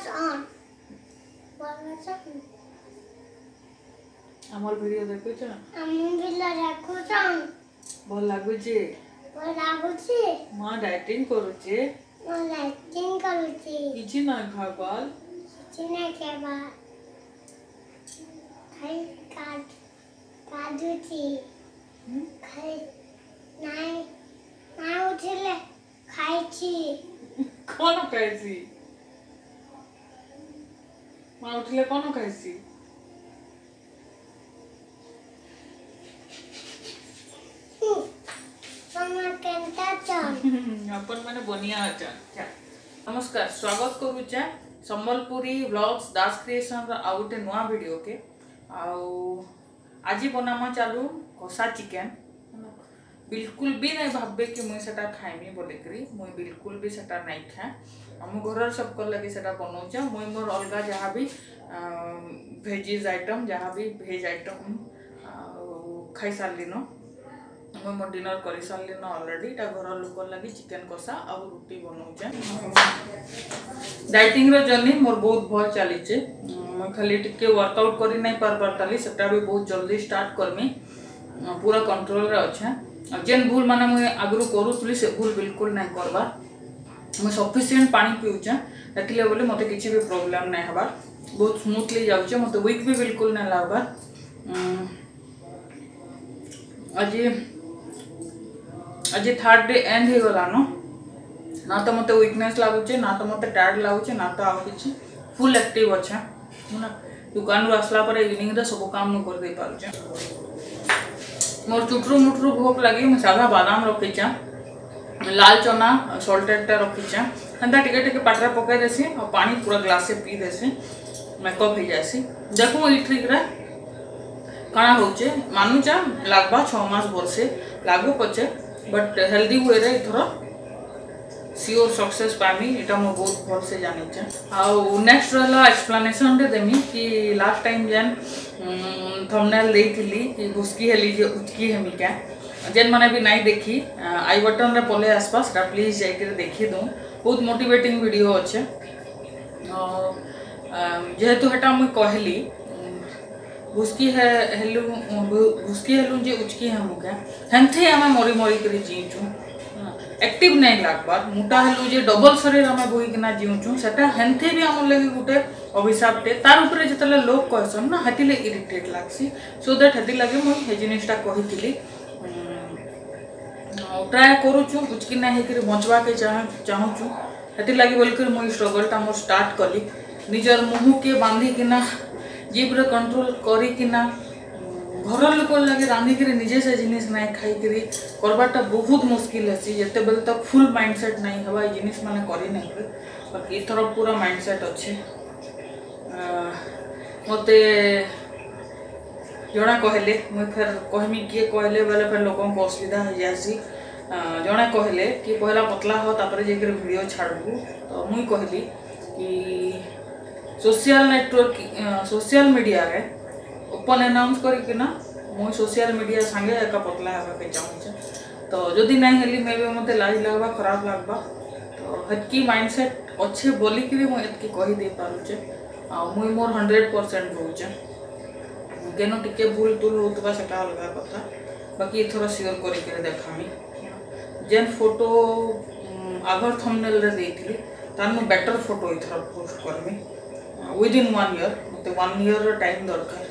on. What's on? हमर video देखै छ हम वीडियो देखै छ भल लागु छी मां डाइटिंग करू छी किछि ना खाबाल खाई काजू छी खाई ना उठले खाई छी कोन खाइसी मां उठले कोन खाइसी अपन माने बनिया अच्छा नमस्कार स्वागत करूचे संबलपुरी व्लॉग्स दास क्रिएशन रा आउटे नवा वीडियो के आज बनामा चालू कसा चिकन बिल्कुल भी नहीं भाबे कि मुई सेटा खाइमी बोले करी मुई बिल्कुल भी सेटा नहीं खाए हम घर सब कर लगे सेटा बनाउचे मुई मोर अलगा जहाँ भी वेजीज आइटम जहाँ भी वेज आइटम खाई सारली न मैं मोर डिनर कर सारे अलरेडी घर लोक लगी चिकन कषा आ रुटी बनाऊे डाइटिंग रो जर्नी मोर बहुत भल चली मैं खाली टिके वर्कआउट कर नहीं पार्ली सेटा भी बहुत जल्दी स्टार्ट करमी पूरा कंट्रोल रे अच्छे जेन भूल माने मुझे आगु करूली से भूल बिल्कुल नहीं करवा मैं सफिशिएंट पानी पीऊचे देखिले बोले मत किसी भी प्रॉब्लम नहीं हबार बहुत स्मूथली जाऊे मत वीक भी बिल्कुल नहीं लगबार आज थर्ड डे एंड हो गला ना तो मत वीकनेस लगुचे ना तो मत टायर्ड लगुचे ना तो आउ कि फुल एक्टिव अच्छे दुकान रू आसला पर इवनिंग सब काम मुझे कर दे पारुचे मोर चुटरू मुटरू भोक लगी मैं सादा बादाम रखीचे लाल चना सॉल्टेड रखीचे एंता टिके पाटरा पकई देसी और पानी पूरा ग्लास से पी देसी मेकअप हो जासी देखो ये ट्रिक रे काना होचे मानुचा लागबा 6 मास वर्षे लागू पचे बट हेल्दी वे रे इथर सियोर सक्सेस पामी एटा मो बहुत भल से जानि छ आ नेक्स्ट रहला एक्सप्लेनेशन दे देमी कि लास्ट टाइम जेन थंबनेल देइथिली कि घुसकी हेली जे उचकी हेमी का जेन माने भी नहीं देखी आई बटन रे पले आसपास रा प्लीज जाई के देखि दो बहुत मोटिवेटिंग वीडियो अच्छे जेहेतु हेटा मु कहली घुसकी हेलु जे उचकी है मुके हेंथे आमे मोरी मोरी करी जीचू एक्टिव नहीं लागबार मोटा हेलु जे डबल शरीर आमे बोई किना जीचू सेटा हेंथे भी आम लगी गुटे अभिशाप टे तार ऊपर जतले लोग कहसन ना हतिले इरिटेट लागसी सो दैट हति लगे मु हे जिनिसटा कहितली ट्राई करूछु उचकी ना हेकरी बचवा के चाहूछु हति लगी बोलकर मु स्ट्रगल टा मोर स्टार्ट कली निजर मुंह के बांधी किना जीभ रे कंट्रोल करी किना घर लोक लगे रांधिक निजे से जिनिस नहीं खाई करवाटा बहुत मुश्किल है जिते बेल तक फुल माइंडसेट नहीं हवा जिनिस माने करी नहीं बाकी इथर पूरा माइंडसेट अच्छे मते जना कहले मुझे फिर कहमी किए कहले बेले फिर लोक असुविधा हो जासी जड़े कहले कि पहला पतला हो तापर जाकर वीडियो छाड़बू तो मुई कहली कि सोशल नेटवर्क सोशल मीडिया रे ओपन अनाउंस करके ना मुई सोशल मीडिया संगे एका पतला हेबा के चाहूचे तो जदि नहीं हेली मे भी मते लाज लागबा खराब लागबा तो हटकी माइंडसेट अच्छे बोली कि मुई एतकी कहि दे पारुचे आ मुई मोर 100% होचे केनो टिके भूल तुल होतबा सेटा अलगा कथा बाकी इथरो शेयर करि के देखामी जेन फोटो आगर थंबनेल रे देइथिली तार मु बेटर फोटो इथरो पोस्ट करमी विदिन 1 ईयर मत 1 ईयर टाइम दरकार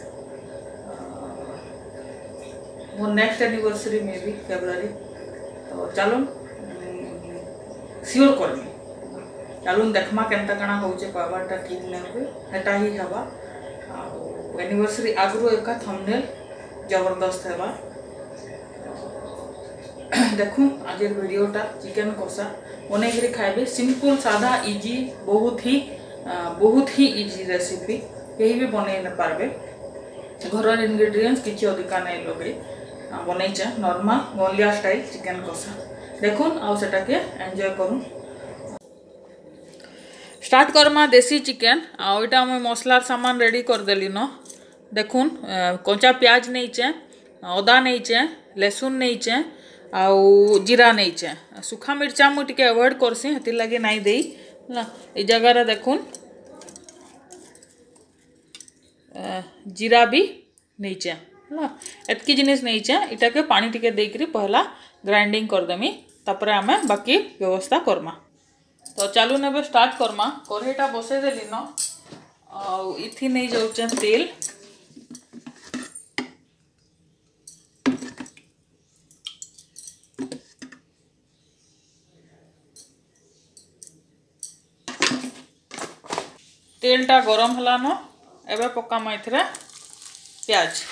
मोर नेक्स्ट एनिवर्सरी में भी फेब्रुआरी तो चलो सियोर करमी चलो देखमा केनता काना होचे कहबाटा ठीक नहीं हुए हेटा ही हवा एनिवर्सरी आगु एका थंबनेल जबरदस्त हेबा देखूँ आज वीडियोटा चिकन कषा बनेकरी खाइबे सिंपल सादा इजी बहुत ही इजी रेसिपी कहीं भी बन पारे घर इनग्रेडिएंट्स किसी अधिका नहीं लगे बनईचे नॉर्मल गलिया स्टाइल चिकन कषा देखुन आटा के एंजॉय करूँ स्टार्ट करमा देसी चिकन आईटा मैं मसलार सामान रेडी करदेली न देखुन कंचा प्याज नहींचे अदा नहींचे लहसुन नहींचे आउ जीरा नहींचे सुखा मिर्चा मुझे अवॉइड करसी हेती लगे नहीं देई ना ए जगह देखुन जीरा भी नहींचे है एतकी जिनिस नहींचे इटा के पानी टिके देकरी पहला ग्राइंडिंग करदेमी तापरे आमे बाकी व्यवस्था करमा। तो चालू ने स्टार्ट करमा कढ़ईटा बसई देली न इथि नहीं जाऊचे तेल तेलटा गरम हला न एबे पकामा इथरे प्याज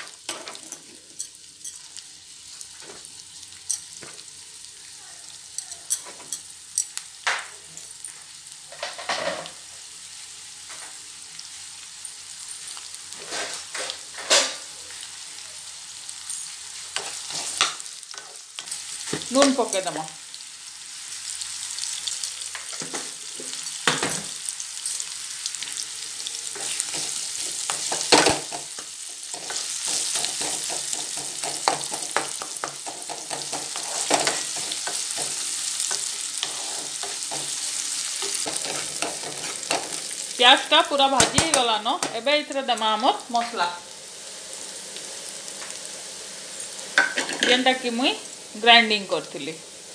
नून पके दमा प्याजटा पूरा भाजी गला न एबे इथरे दमा हमर मसला जेनटा कि मुई ग्राइंडिंग करथिली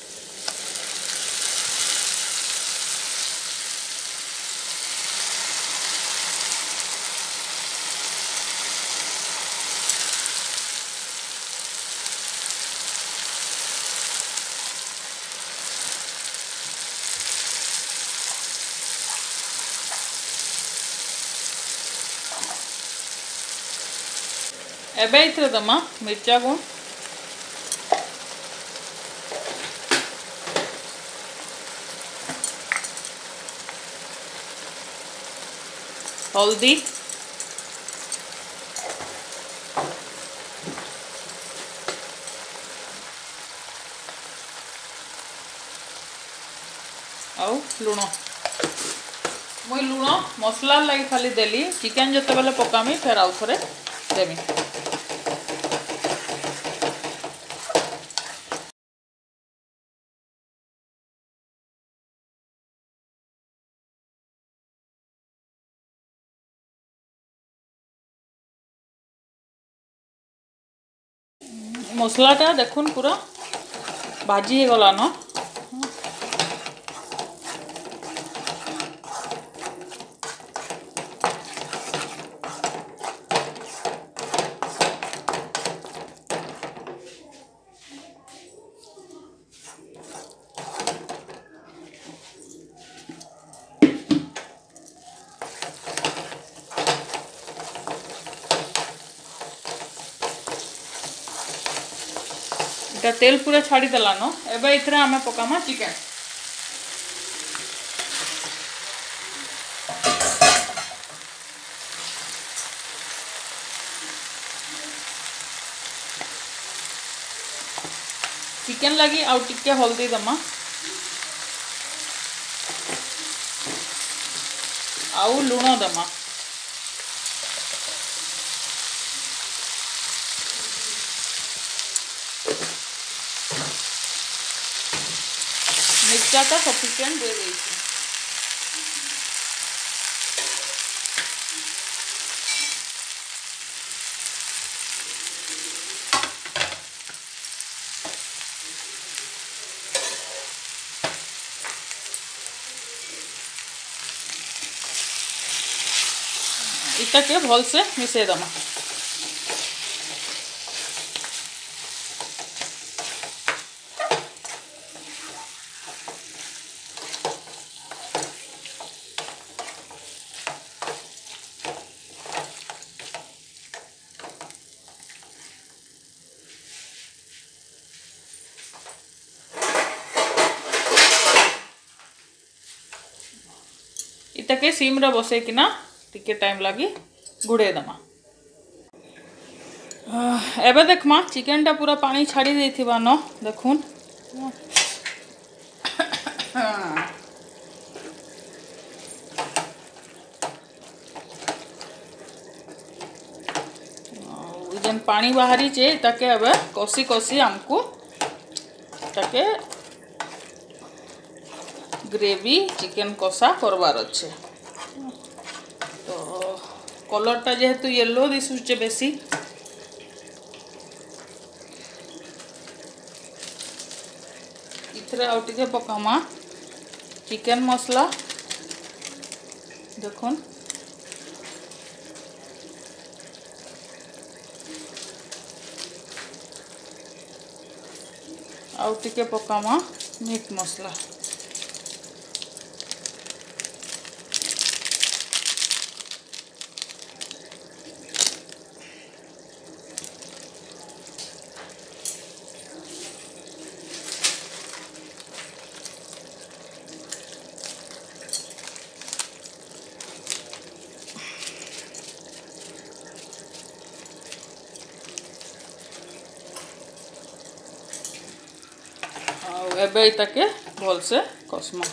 एबे इथरे दमा मिर्चा गुण हल्दी आउ लुण मुई लुण मसला लगी खाली देली चिकेन जते बेले पकामी फिर आउ थरे देमी मसलाटा देखुन पूरा भाजी हो गला न तेल पूरा छाड़ी देला न एबे इथरे आमे पकामा चिकेन चिकेन लगी आउ टिके हल्दी दमा आउ लुण दमा मिर्चाटा सफिशिएंट दे देई इटा के भल से मिसे दमा इटा के सीम रे बसे किना टिके टाइम लगी घुड़े दमा एबे देखमा चिकेन टा पूरा पानी छाड़ी देथिबा न देखुन जेन पानी बाहरी चे ताके अब कसी कसी हमको ताके ग्रेवी चिकेन कषा करवार अच्छे तो कलरटा जेहेतु येलो दिशुचे बेसी इथरे आउ टिके पकामा चिकन मसला देखुन आउ टिके पकामा मीट मसला एबे इताके भल से कस्मा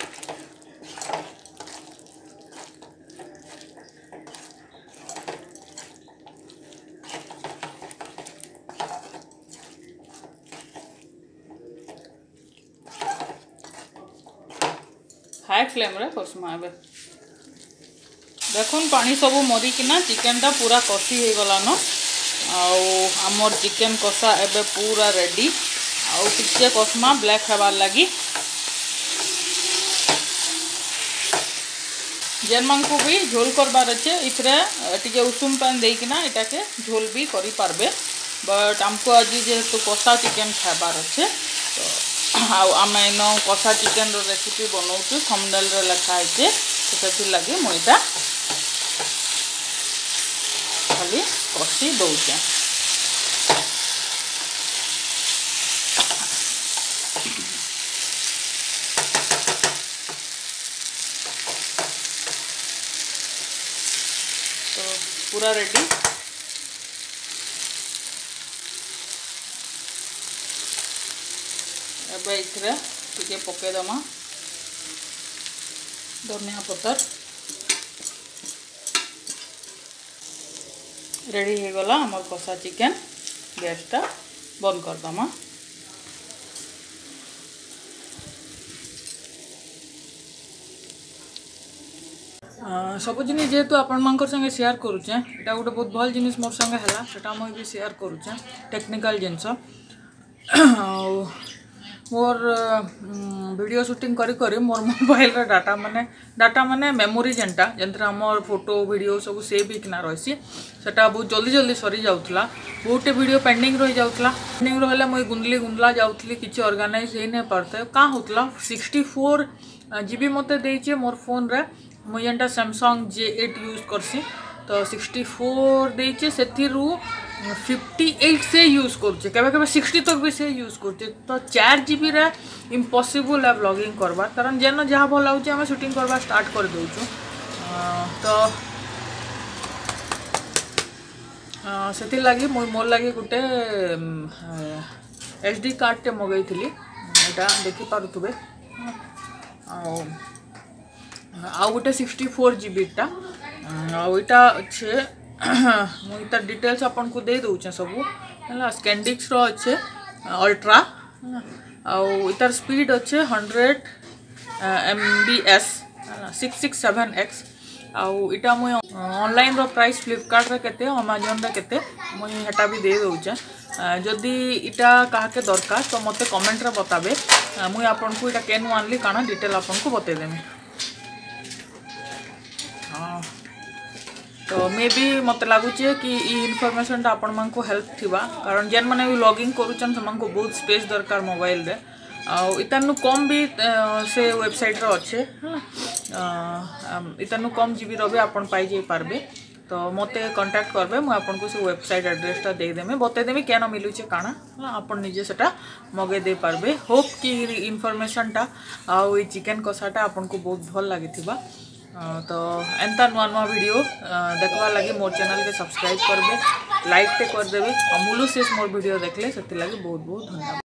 हाई फ्लेम रे कस्मा एबे देखुन पानी सब मरिकिना चिकेन टा पूरा कषी हो गला न आमर चिकेन कषा एबे पूरा रेडी आउ टिके कस्मा ब्लैक हेबार लगी जेन मानकु भी झोल करबार अच्छे इथरे टिके उषुम पानी देकिना इटाके झोल भी करि पारबे बट आमको आज जेहेतु कषा चिकेन खाबार अच्छे तो आउ आम इन कषा चिकेन रो रेसिपी बनाऊँ थंबनेल रे लिखा है तो से लगे मुझा खाली कषी दौचे तो पूरा रेडी एबे इथरे टिके पकेदमा धनिया पत्तर रेडी हो गला हमर कषा चिकेन गैस टा बंद कर दमा सब जिन जेहेतु आपण मानकर संगे शेयर करुचे एटा गोटे बहुत भल जिनिस मोर संगे हला सेटा मैं भी शेयर करुचे टेक्निकल जिनस मोर वीडियो शूटिंग करी करी मोर मोबाइल रे डाटा माने मेमोरी जेनटा जेंतरा हमर फोटो वीडियो सब सेव हिकना रहिसी सेटा बहुत जल्दी जल्दी सरी जाउतला बहुते वीडियो पेंडिंग रही जाउतला पेंडिंग रहले मैं गुंदला जाउतली किछि ऑर्गेनाइज हे नै परते का होतला 64 जीबी मते देइचे मोर फोन रे मुझे जेनटा सैमसंग J8 यूज करसी तो 64 देइचे सेथिरु 58 से यूज करछे केबे केबे 60 तक भी से यूज करछे तो 4 जीबी रे इम्पॉसिबल है व्लॉगिंग करबा कारण जेन जहा भल लाउचे हम शूटिंग करबा स्टार्ट कर दोछु तो सेति लागि मोर लागि गुटे SD कार्ड टे मगैथिली एटा देखि पारुथबे आउ गोटे 64 जीबी टा आउटा अच्छे मुझे डिटेल्स आपन को दे दूचे सब है SanDisk रो अच्छे अल्ट्रा आउ इतार स्पीड अच्छे 100 MBS 667X आउ इटा मुझे ऑनलाइन रो प्राइस फ्लिपकार्ट रे केते अमेजन रे केते मुझे हेटा भी दे दूचे जदि इटा काके दरकार तो मते कमेंट रे बताबे मुझे आपन को इटा केन आनली काना डिटेल आपन को बते देमी तो मे भी मत लगुचे कि इनफॉरमेशन टा आपण मन को हेल्प थिबा कारण जेन माने भी लॉगिंग करूचन समान को बहुत स्पेस दरकार मोबाइल रे इतनु कम भी से वेबसाइट रो अच्छे इतनु कम जीबी रो भी आपण पाई जे पारबे तो मते कांटेक्ट करबे मु आपन को से वेबसाइट एड्रेस टा दे देमे बते देमी केन मिलुचे काना आपण निजे सेटा मगे दे पारबे होप कि इनफॉरमेशन टा आ चिकन कषाटा आपन को बहुत भल लागिथिबा तो एंता नुआ नुआ वीडियो देखवा लगी मोर चैनल के सब्सक्राइब करबे लाइक टे कर देबे अमूलु शेष मोर वीडियो देखले सेति लगी बहुत बहुत धन्यवाद।